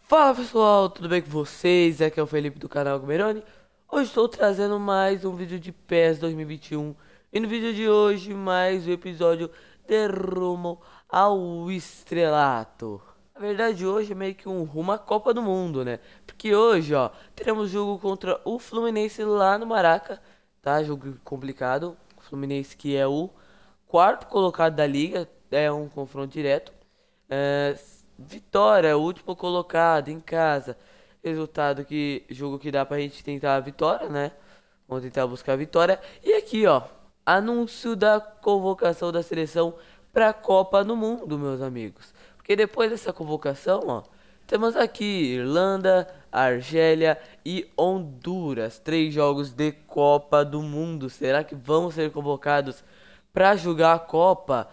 Fala pessoal, tudo bem com vocês? Aqui é o Felipe do canal Gumeroni. Hoje estou trazendo mais um vídeo de PES 2021 e no vídeo de hoje mais um episódio de rumo ao estrelato. Na verdade hoje é meio que um rumo à Copa do Mundo, né? Porque hoje, ó, teremos jogo contra o Fluminense lá no Maraca, tá? Jogo complicado. O Fluminense que é o quarto colocado da liga, é um confronto direto. É, Vitória, o último colocado em casa. Resultado que jogo que dá pra gente tentar a vitória, né? Vamos tentar buscar a vitória. E aqui, ó, anúncio da convocação da seleção pra Copa do Mundo, meus amigos. Porque depois dessa convocação, ó, temos aqui Irlanda, Argélia e Honduras. 3 jogos de Copa do Mundo. Será que vão ser convocados pra jogar a Copa?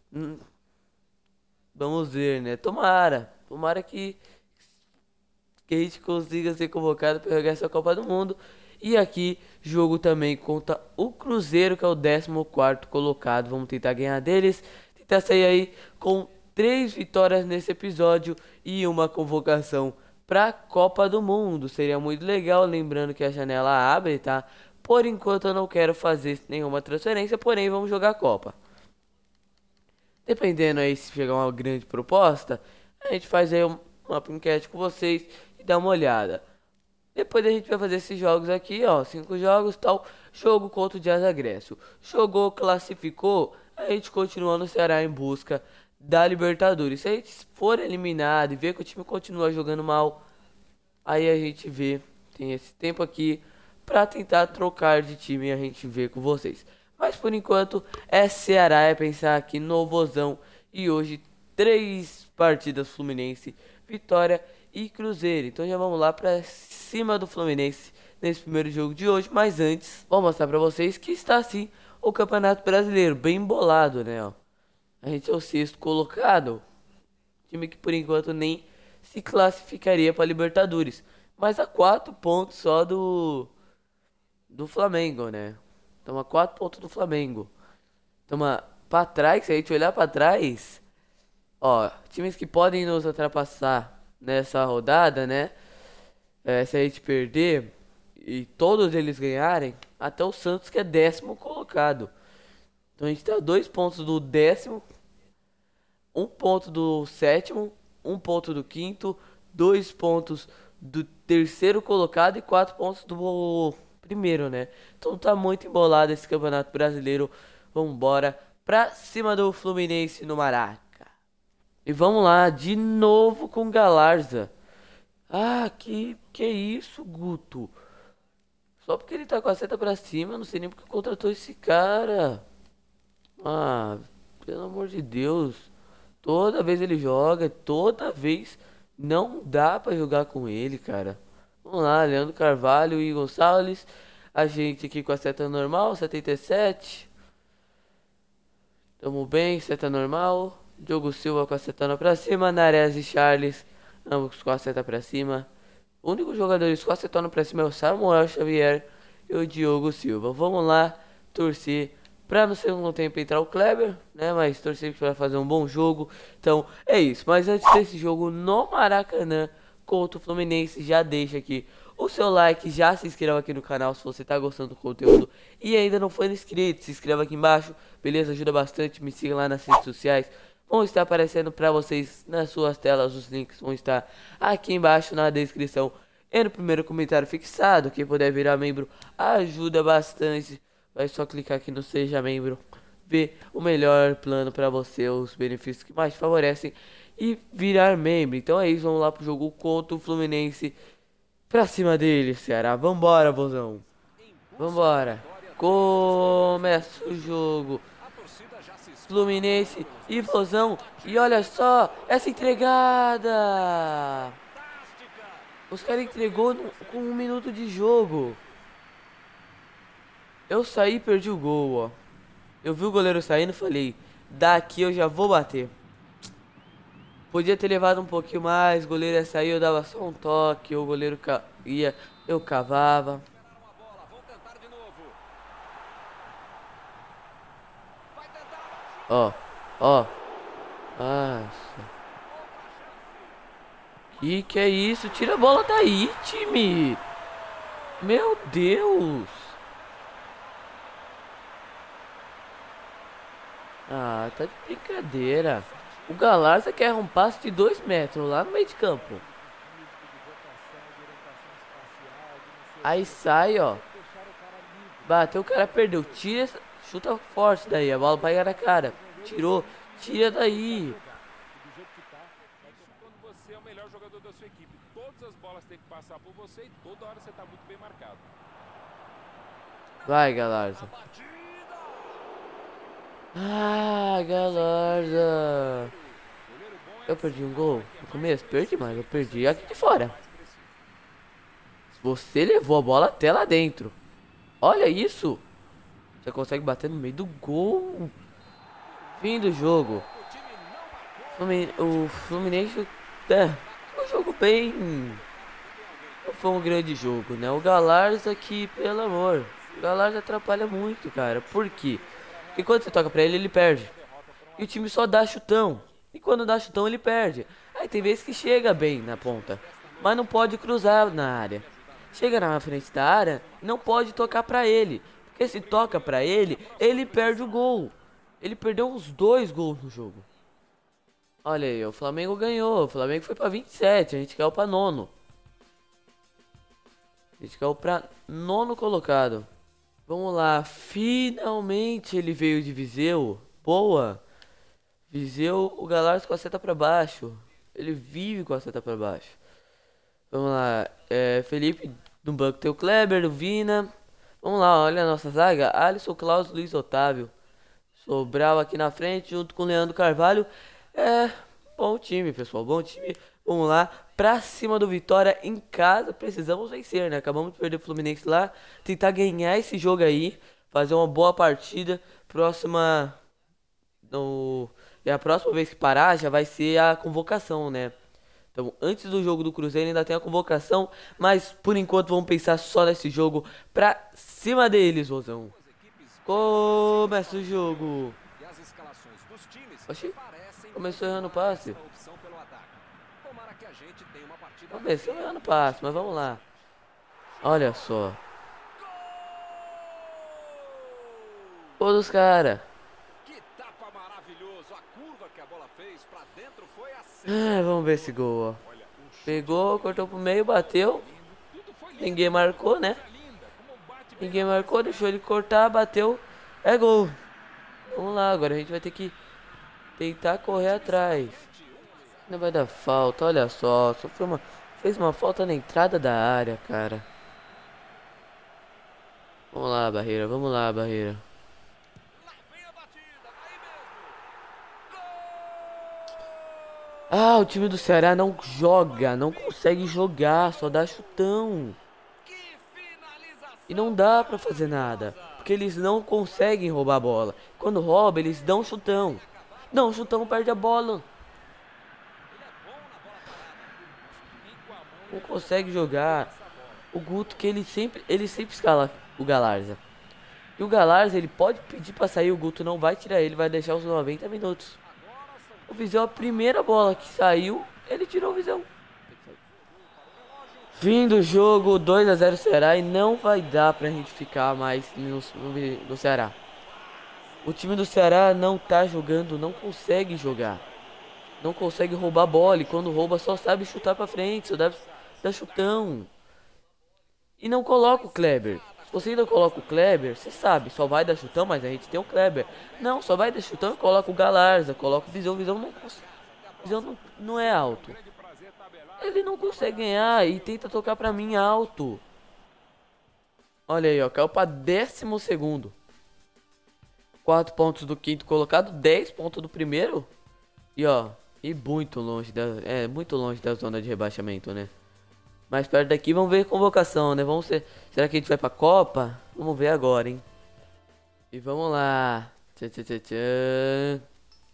Vamos ver, né? Tomara que a gente consiga ser convocado para jogar essa Copa do Mundo. E aqui, jogo também contra o Cruzeiro, que é o 14º colocado. Vamos tentar ganhar deles. Tentar sair aí com 3 vitórias nesse episódio e uma convocação para a Copa do Mundo. Seria muito legal, lembrando que a janela abre, tá? Por enquanto eu não quero fazer nenhuma transferência, porém vamos jogar a Copa. Dependendo aí se chegar uma grande proposta, a gente faz aí uma enquete com vocês e dá uma olhada. Depois a gente vai fazer esses jogos aqui, ó, 5 jogos, tal, jogo contra o Jazz Agressio. Jogou, classificou, a gente continua no Ceará em busca da Libertadores. Se a gente for eliminado e ver que o time continua jogando mal, aí a gente vê, tem esse tempo aqui pra tentar trocar de time e a gente vê com vocês. Mas por enquanto é Ceará, é pensar aqui no Vozão. E hoje 3 partidas Fluminense, Vitória e Cruzeiro. Então já vamos lá pra cima do Fluminense nesse primeiro jogo de hoje. Mas antes, vou mostrar pra vocês que está assim o Campeonato Brasileiro, bem embolado, né? Ó. A gente é o sexto colocado. Time que por enquanto nem se classificaria para Libertadores. Mas a 4 pontos só do Flamengo, né? Estamos a 4 pontos do Flamengo. Estamos para trás, se a gente olhar para trás, ó, times que podem nos ultrapassar nessa rodada, né? Se a gente perder e todos eles ganharem, até o Santos que é 10º colocado. Então a gente tá a 2 pontos do 10º, 1 ponto do sétimo, 1 ponto do quinto, 2 pontos do terceiro colocado e 4 pontos do primeiro, né? Então tá muito embolado esse Campeonato Brasileiro. Vambora pra cima do Fluminense no Maraca. E vamos lá, de novo com Galarza. Ah, que isso, Guto? Só porque ele tá com a seta pra cima, eu não sei nem porque contratou esse cara. Ah, pelo amor de Deus. Toda vez ele joga, toda vez não dá pra jogar com ele, cara. Vamos lá, Leandro Carvalho e Gonçalves. A gente aqui com a seta normal, 77. Tamo bem, seta normal. Diogo Silva com a setana pra cima. Nares e Charles, ambos com a seta pra cima. O único jogador com a setana pra cima é o Samuel Xavier e o Diogo Silva. Vamos lá, torcer pra no segundo tempo entrar o Kleber, né? Mas torcer pra fazer um bom jogo. Então é isso. Mas antes desse jogo no Maracanã contra o Fluminense, já deixa aqui o seu like, já se inscreva aqui no canal se você tá gostando do conteúdo e ainda não for inscrito, se inscreva aqui embaixo, beleza? Ajuda bastante, me siga lá nas redes sociais. Vão estar aparecendo para vocês nas suas telas, os links vão estar aqui embaixo na descrição e no primeiro comentário fixado. Quem puder virar membro ajuda bastante. Vai só clicar aqui no Seja Membro, ver o melhor plano para você, os benefícios que mais te favorecem e virar membro. Então é isso, vamos lá pro jogo contra o Fluminense. Pra cima dele, Ceará. Vambora, bozão. Vambora. Começa o jogo. Fluminense e Vozão. E olha só, essa entregada. Os caras entregou com 1 minuto de jogo. Eu saí e perdi o gol, ó. Eu vi o goleiro saindo e falei, daqui eu já vou bater. Podia ter levado um pouquinho mais, o goleiro ia sair, eu dava só um toque, o goleiro ia, eu cavava. Ó, ó. Nossa. Ih, que é isso? Tira a bola daí, time. Meu Deus. Ah, tá de brincadeira. O Galarza quer um passe de 2 metros lá no meio de campo. Aí sai, ó. Bateu, o cara perdeu. Tira, chuta forte daí. A bola vai na cara. Tirou. Tira daí. Quando você é o melhor jogador da sua equipe, todas as bolas têm que passar por você e toda hora você está muito bem marcado. Vai, Galarza. Ah, Galarza. Eu perdi um gol no começo? Perdi, mas eu perdi aqui de fora. Você levou a bola até lá dentro. Olha isso. Você consegue bater no meio do gol. Fim do jogo. O Fluminense um jogo bem. Não foi um grande jogo, né? O Galarza aqui, pelo amor. O Galarza atrapalha muito, cara. Por quê? Porque quando você toca pra ele, ele perde. E o time só dá chutão. E quando dá chutão, ele perde. Aí tem vezes que chega bem na ponta. Mas não pode cruzar na área. Chega na frente da área, não pode tocar pra ele. Porque se toca pra ele, ele perde o gol. Ele perdeu uns 2 gols no jogo. Olha aí, o Flamengo ganhou. O Flamengo foi pra 27. A gente caiu pra nono. A gente caiu pra nono colocado. Vamos lá. Finalmente ele veio de Viseu. Boa. Viseu, o Galarza com a seta pra baixo. Ele vive com a seta pra baixo. Vamos lá. Felipe no banco tem o Kleber, o Vina. Vamos lá, olha a nossa zaga. Alisson, Klaus, Luiz Otávio. Sobral aqui na frente, junto com o Leandro Carvalho. Bom time, pessoal. Bom time. Vamos lá. Pra cima do Vitória em casa. Precisamos vencer, né? Acabamos de perder o Fluminense lá. Tentar ganhar esse jogo aí. Fazer uma boa partida. Próxima. No... E a próxima vez que parar já vai ser a convocação, né? Então, antes do jogo do Cruzeiro ainda tem a convocação. Mas por enquanto vamos pensar só nesse jogo. Pra cima deles, Rosão. Começa o jogo. Oxi, começou errando o passe. Começou errando o passe, mas vamos lá. Olha só. Gol dos caras. Vamos ver esse gol, ó. Pegou, cortou pro meio, bateu. Ninguém marcou, né? Ninguém marcou, deixou ele cortar, bateu. É gol. Vamos lá, agora a gente vai ter que tentar correr atrás. Não vai dar falta, olha só. Fez uma falta na entrada da área, cara. Vamos lá, Barreira, vamos lá, Barreira. Ah, o time do Ceará não joga, não consegue jogar, só dá chutão. E não dá pra fazer nada, porque eles não conseguem roubar a bola. Quando rouba, eles dão chutão. Não, chutão perde a bola. Não consegue jogar. O Guto que ele sempre escala o Galarza. E o Galarza, ele pode pedir pra sair, o Guto não vai tirar ele, vai deixar os 90 minutos. O Viseu, a primeira bola que saiu, ele tirou o Viseu. Fim do jogo, 2-0 Ceará e não vai dar pra gente ficar mais no Ceará. O time do Ceará não tá jogando, não consegue jogar. Não consegue roubar a bola e quando rouba só sabe chutar pra frente, só dá chutão. E não coloca o Kleber. Se você ainda coloca o Kleber, você sabe, só vai dar chutão, mas a gente tem o Kleber. Não, só vai dar chutão e coloca o Galarza, coloca o Visão. O Visão não consegue. Visão não é alto. Ele não consegue ganhar e tenta tocar pra mim alto. Olha aí, ó, caiu pra 12º. 4 pontos do quinto colocado, 10 pontos do primeiro. E ó, muito longe da zona de rebaixamento, né? Mais perto daqui, vamos ver a convocação, né? Será que a gente vai pra Copa? Vamos ver agora, hein? E vamos lá. Tchan, tchan, tchan, tchan.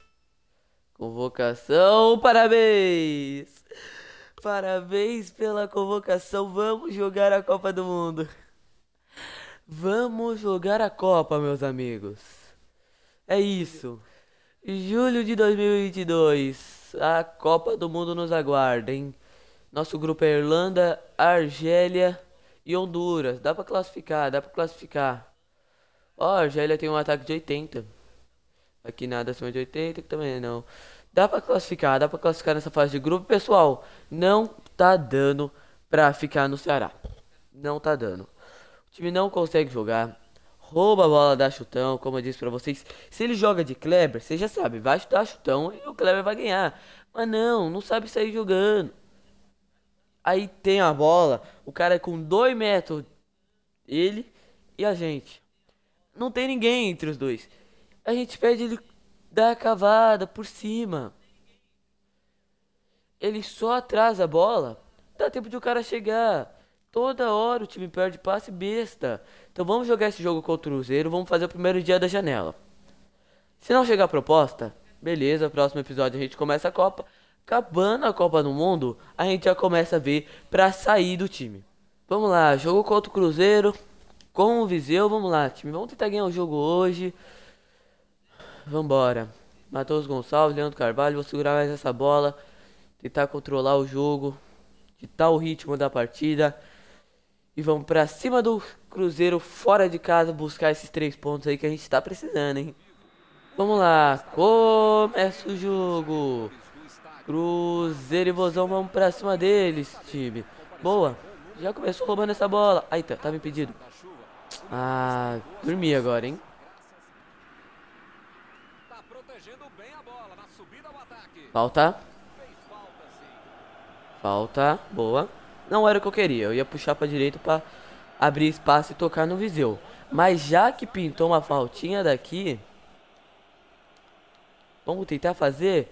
Convocação, parabéns! Parabéns pela convocação. Vamos jogar a Copa do Mundo. Vamos jogar a Copa, meus amigos. É isso. Julho de 2022. A Copa do Mundo nos aguarda, hein? Nosso grupo é Irlanda, Argélia e Honduras. Dá pra classificar, dá pra classificar. Ó, a Argélia tem um ataque de 80. Aqui nada acima de 80, que também não. Dá pra classificar nessa fase de grupo. Pessoal, não tá dando pra ficar no Ceará. Não tá dando. O time não consegue jogar. Rouba a bola, dá chutão, como eu disse pra vocês. Se ele joga de Kleber, você já sabe, vai chutar chutão e o Kleber vai ganhar. Mas não, não sabe sair jogando. Aí tem a bola, o cara é com 2 metros, ele e a gente. Não tem ninguém entre os dois. A gente pede ele dar a cavada por cima. Ele só atrasa a bola. Dá tempo de o cara chegar. Toda hora o time perde passe besta. Então vamos jogar esse jogo contra o Cruzeiro. Vamos fazer o primeiro dia da janela. Se não chegar a proposta, beleza. Próximo episódio a gente começa a Copa. Acabando a Copa do Mundo, a gente já começa a ver pra sair do time. Vamos lá, jogo contra o Cruzeiro. Com o Viseu, vamos lá, time. Vamos tentar ganhar o jogo hoje. Vambora. Matheus Gonçalves, Leandro Carvalho. Vou segurar mais essa bola. Tentar controlar o jogo. Ditar o ritmo da partida. E vamos pra cima do Cruzeiro, fora de casa, buscar esses 3 pontos aí que a gente tá precisando, hein. Vamos lá. Começa o jogo. Cruzeiro e Vozão, vamos pra cima deles, time. Boa. Já começou roubando essa bola. Aí, tava impedido. Ah, dormi agora, hein. Falta. Falta. Boa. Não era o que eu queria. Eu ia puxar pra direita pra abrir espaço e tocar no Viseu. Mas já que pintou uma faltinha daqui, vamos tentar fazer.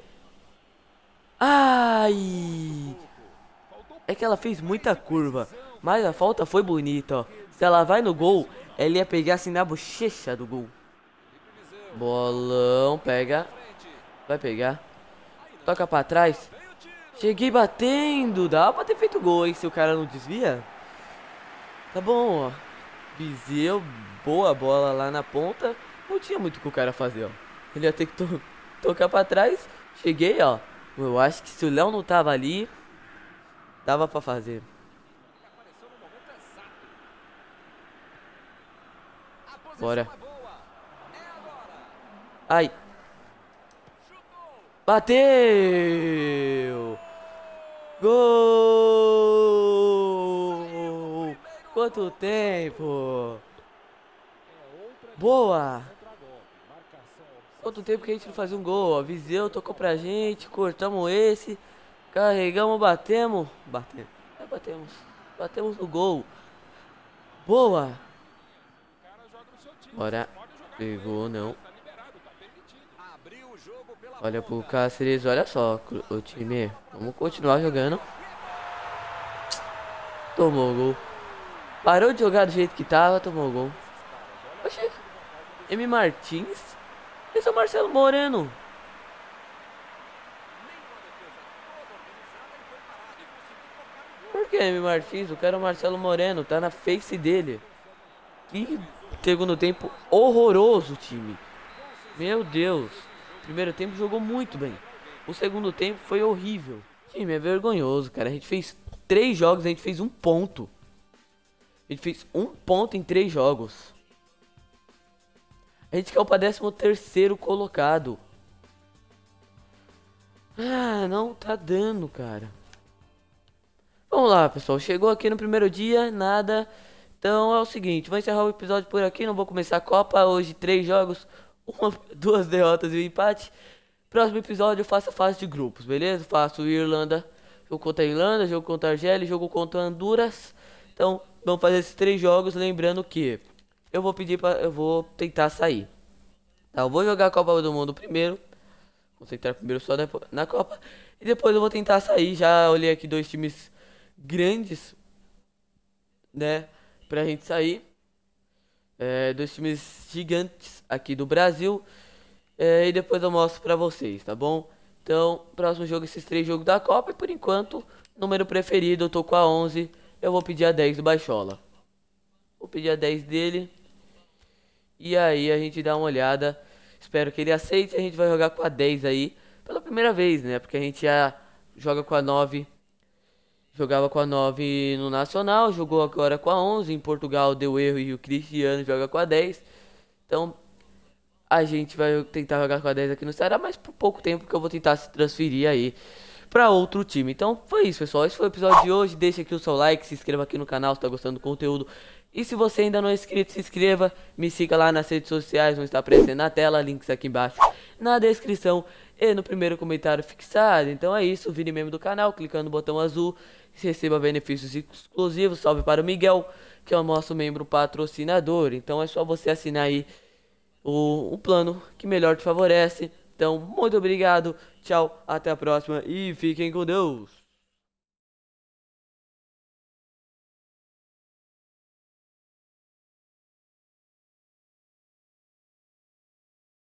Ai! É que ela fez muita curva, mas a falta foi bonita, ó. Se ela vai no gol, ela ia pegar assim na bochecha do gol. Bolão, pega. Vai pegar. Toca pra trás. Cheguei batendo. Dá pra ter feito gol, hein, se o cara não desvia. Tá bom, ó. Viseu, boa bola lá na ponta. Não tinha muito o que o cara fazer, ó. Ele ia ter que tocar pra trás. Cheguei, ó. Eu acho que se o Léo não tava ali, dava pra fazer. Bora. Ai. Bateu! Gol! Quanto tempo! Boa! Quanto tempo que a gente não fazia um gol, ó. Viseu tocou pra gente, cortamos esse, carregamos, batemos. Batemos no gol. Boa! Bora. Pegou, não. Olha pro Cáceres, olha só, o time. Vamos continuar jogando. Tomou o gol. Parou de jogar do jeito que tava, tomou o gol. Oxê. M. Martins. Esse é o Marcelo Moreno. Por que M. Martins? O cara é o Marcelo Moreno, tá na face dele. Que segundo tempo horroroso, time. Meu Deus. Primeiro tempo jogou muito bem. O segundo tempo foi horrível. Time, é vergonhoso, cara. A gente fez 3 jogos, a gente fez 1 ponto. A gente fez 1 ponto em 3 jogos. A gente caiu pra 13º colocado. Ah, não tá dando, cara. Vamos lá, pessoal. Chegou aqui no primeiro dia, nada. Então é o seguinte, vou encerrar o episódio por aqui. Não vou começar a Copa. Hoje 3 jogos, 2 derrotas e um empate. Próximo episódio eu faço a fase de grupos, beleza? Faço Irlanda, jogo contra a Irlanda, jogo contra a Argélia, jogo contra a Honduras. Então vamos fazer esses 3 jogos, lembrando que eu vou tentar sair. Tá, eu vou jogar a Copa do Mundo primeiro. Concentrar primeiro só na Copa. E depois eu vou tentar sair. Já olhei aqui 2 times grandes, né, pra gente sair. 2 times gigantes aqui do Brasil. E depois eu mostro pra vocês, tá bom? Então, próximo jogo, esses 3 jogos da Copa. E por enquanto, número preferido, eu tô com a 11. Eu vou pedir a 10 do Baixola. Vou pedir a 10 dele. E aí a gente dá uma olhada. Espero que ele aceite. A gente vai jogar com a 10 aí pela primeira vez, né? Porque a gente já joga com a 9 jogava com a 9 no Nacional, jogou agora com a 11. Em Portugal deu erro e o Cristiano joga com a 10. Então a gente vai tentar jogar com a 10 aqui no Ceará, mas por pouco tempo que eu vou tentar se transferir aí para outro time. Então foi isso, pessoal. Esse foi o episódio de hoje. Deixa aqui o seu like, se inscreva aqui no canal se tá gostando do conteúdo. E se você ainda não é inscrito, se inscreva. Me siga lá nas redes sociais, vão estar aparecendo na tela, links aqui embaixo na descrição e no primeiro comentário fixado. Então é isso, vire membro do canal, clicando no botão azul e receba benefícios exclusivos. Salve para o Miguel, que é o nosso membro patrocinador. Então é só você assinar aí o plano que melhor te favorece. Então, muito obrigado, tchau, até a próxima e fiquem com Deus.